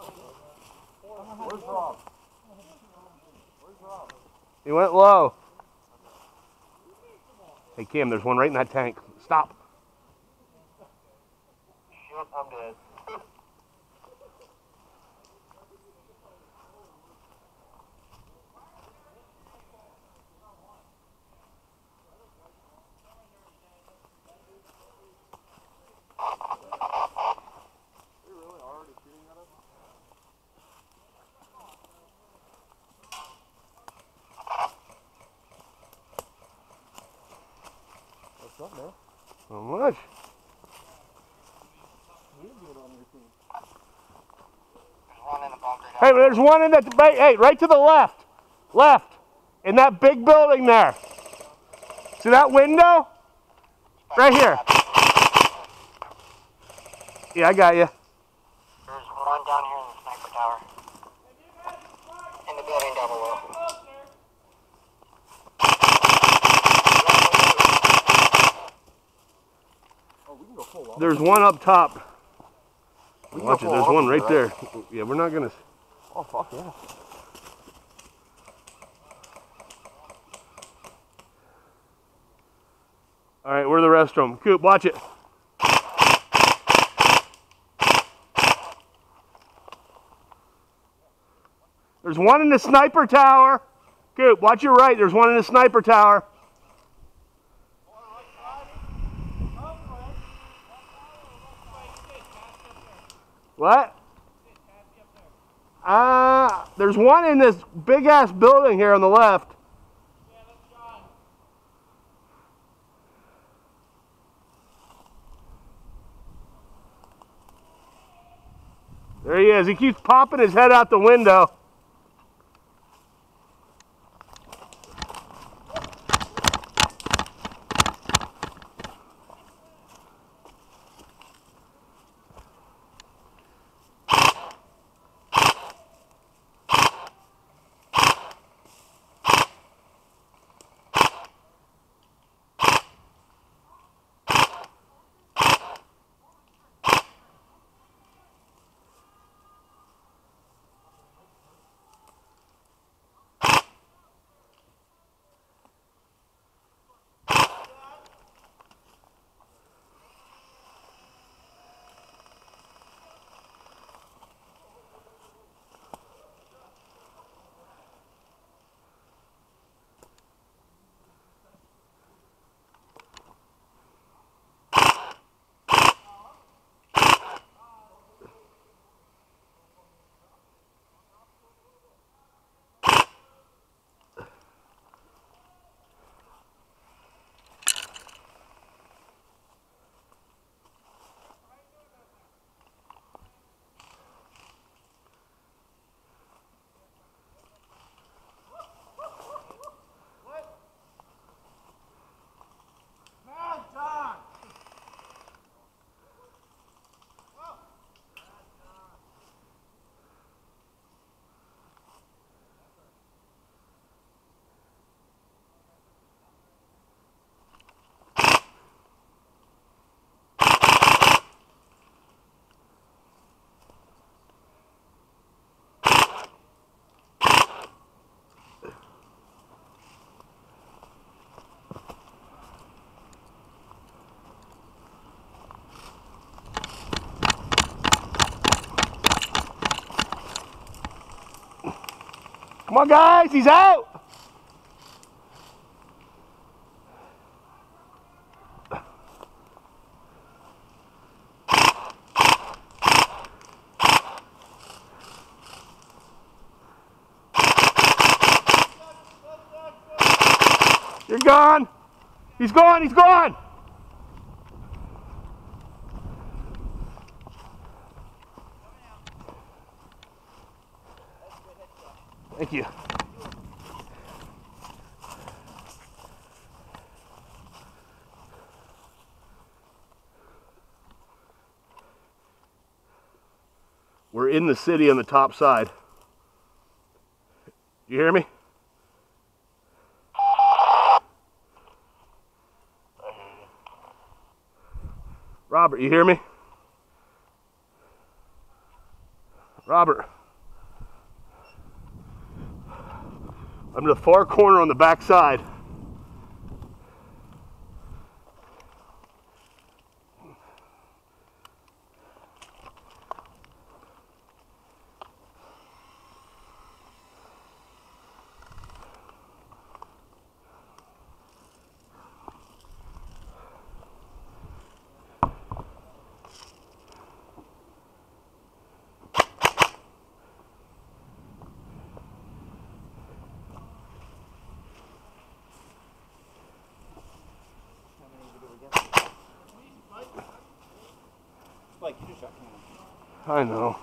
Where's Rob? Where's Rob? He went low. Hey, Cam, there's one right in that tank. Stop. Shit, I'm dead. They really already shooting at us? What's up, man? Not much. You do it on your team. There's one in the bunker down Hey, there's one in that. Hey, right to the left. Left. In that big building there. See that window? Right here. Yeah, I got you. There's one down here in the sniper tower. In the building down below. Oh, we can go full on. There's one up top. We can Watch go it. full There's on one with right it, there. Yeah, we're not gonna. Oh, fuck yeah. All right, we're the rest of them. Coop, watch it. There's one in the sniper tower. Coop, watch your right. There's one in the sniper tower. What? There's one in this big ass building here on the left. There he is. He keeps popping his head out the window. Come on, guys. He's out. You're gone. He's gone. He's gone. Thank you. We're in the city on the top side. You hear me? Robert, you hear me? Robert. I'm to the far corner on the back side. Like you just shot me. I know.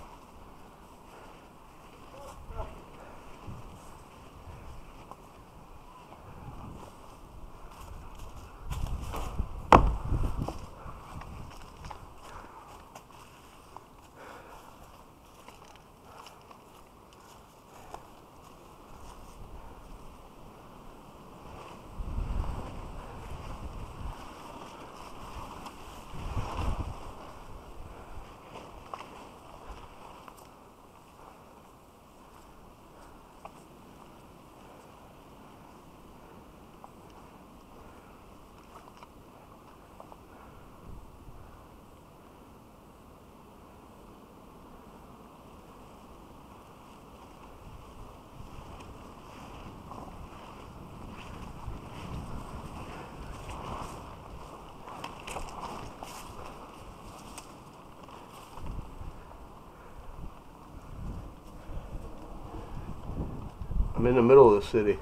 I'm in the middle of the city.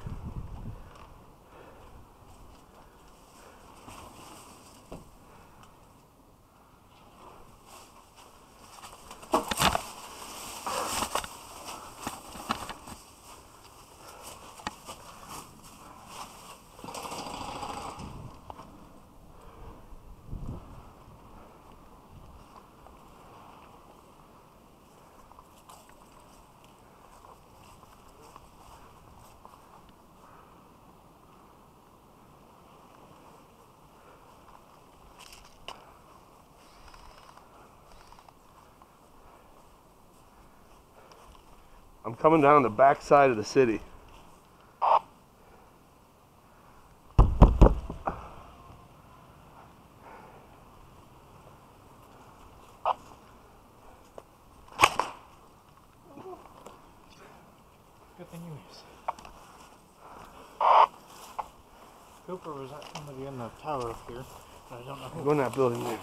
I'm coming down the back side of the city. Good thing you missed. Cooper was at somebody in the tower up here, but I don't know who. Go in that building there.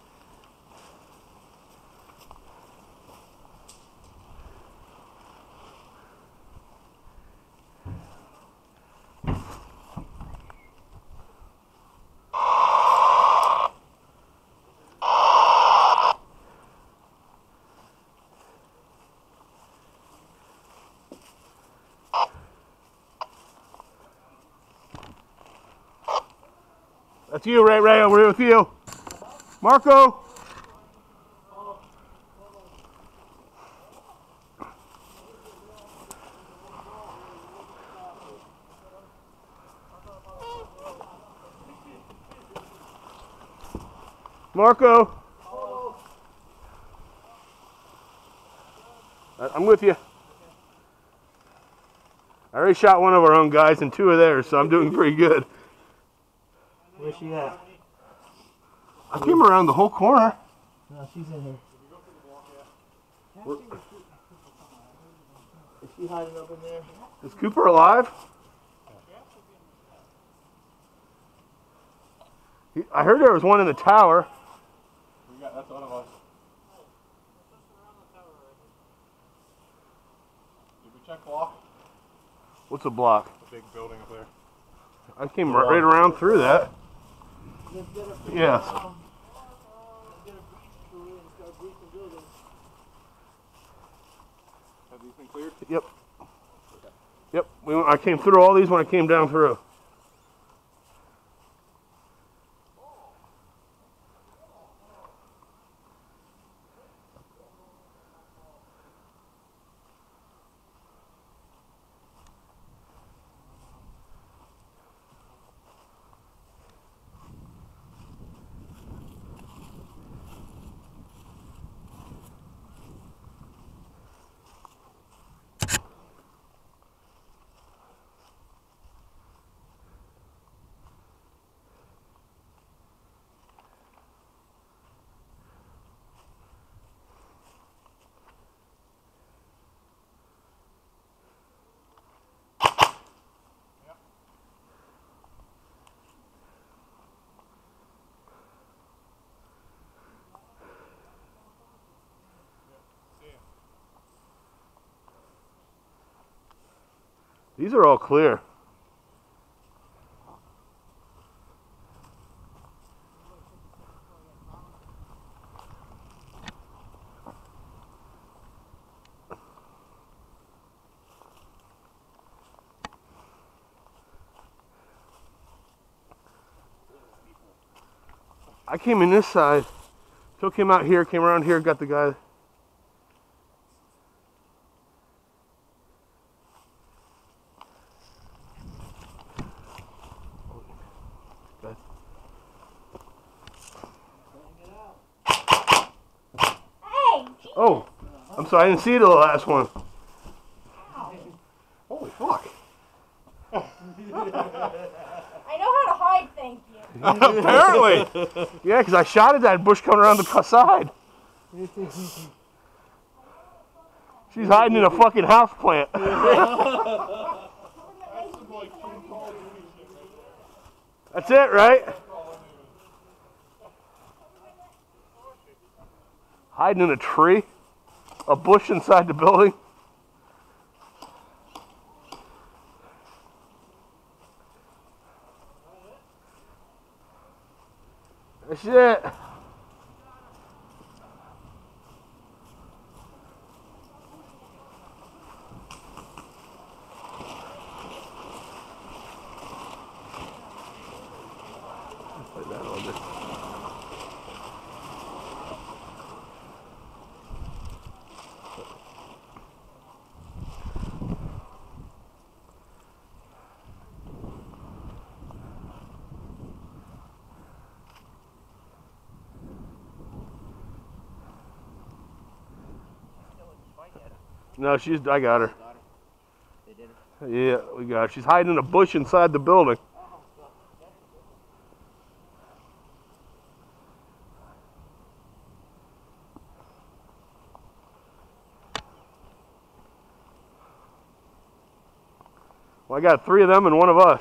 That's you, Ray. Ray, over here with you. Marco. Marco. I'm with you. I already shot one of our own guys and two of theirs, so I'm doing pretty good. Where's she at? I came around the whole corner. No, she's in here. Is she hiding up in there? Is Cooper alive? I heard there was one in the tower. That's one of us. Did we check block? What's a block? The big building up there. I came right around through that. Yes. Have these been cleared? Yep. Yep. I came through all these when I came down through. These are all clear. I came in this side, took him out here, came around here, got the guy. Oh, I'm sorry, I didn't see the last one. Holy fuck. I know how to hide, thank you. Apparently. Yeah, because I shot at that bush coming around the side. She's hiding in a fucking house plant. That's it, right? Hiding in a tree? A bush inside the building? That's it. Put that on there. No, I got her. Yeah, we got her. She's hiding in a bush inside the building. Well, I got 3 of them and 1 of us.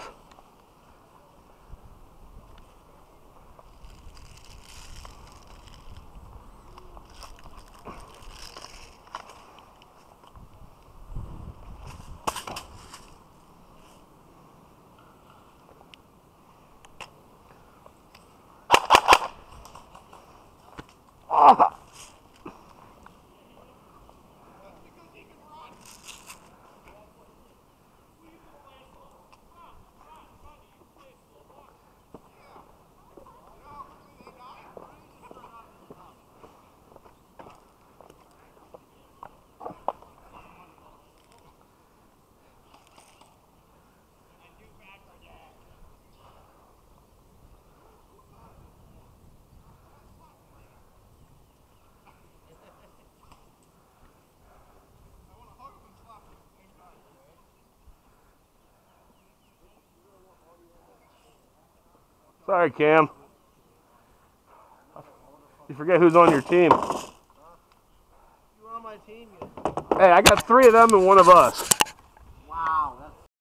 Sorry, Cam. You forget who's on your team. You were on my team. Hey, I got 3 of them and 1 of us.